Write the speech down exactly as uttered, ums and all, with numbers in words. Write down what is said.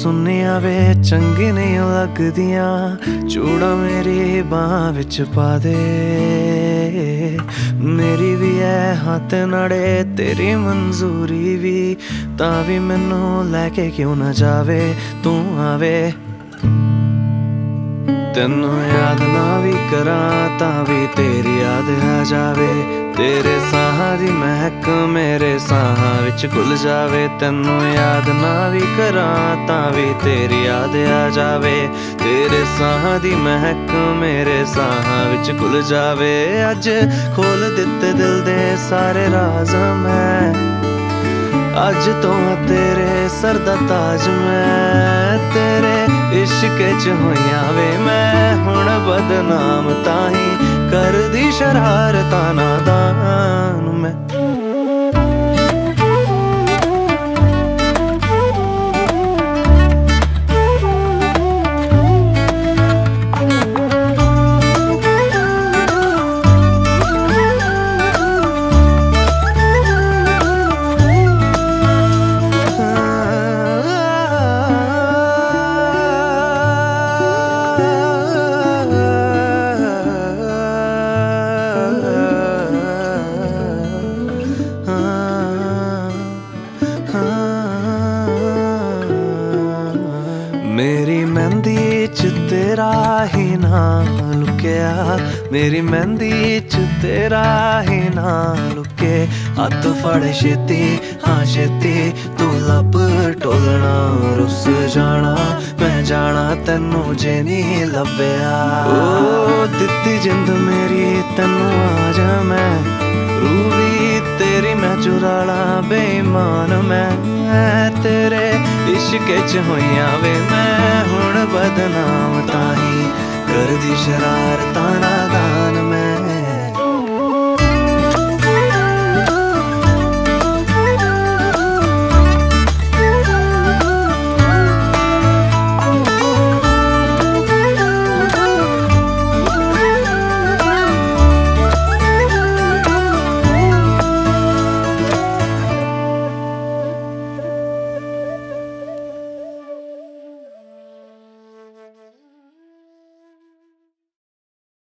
सुनिया वे चंगी नहीं लगदियां, चूड़ा मेरी बांह विच पा दे। मेरी भी है हाथ नाड़े तेरी मंजूरी भी, तां भी मैनू लैके क्यों ना जावे तू आवे। तेनू याद ना भी करा तां भी तेरी याद आ जावे, तेरे साहां दी महक मेरे साहां विच घुल जावे। तेनू याद ना भी करा तां भी तेरी याद आ जावे, तेरे साहां दी महक मेरे साहां विच घुल जावे। अज खोल दिते दिल दे सारे राज मैं, अज तो तेरे सर दा ताज मैं, तेरे इश्क च होइया वे मैं हुण बदनाम, ताही कर दी शरारतां नादान मैं। मेरी मेहंदी च तेरा ही नाम लुकिया, मेरी मेहंदी च तेरा ही नाम लुके। हत्थ फड़ छेती हाँ छेती तू लब टोलना, रुस जाना मैं जाना तेनू जे नहीं लभ्या। ओ दित्ती जिंद मेरी तेनू आ जा मैं, रूही तेरी मैं चुराला बेईमान मैं, तेरे इश्क च होइया वे मैं हुण बदनाम, ताही कर दी शरारतां नादान मैं।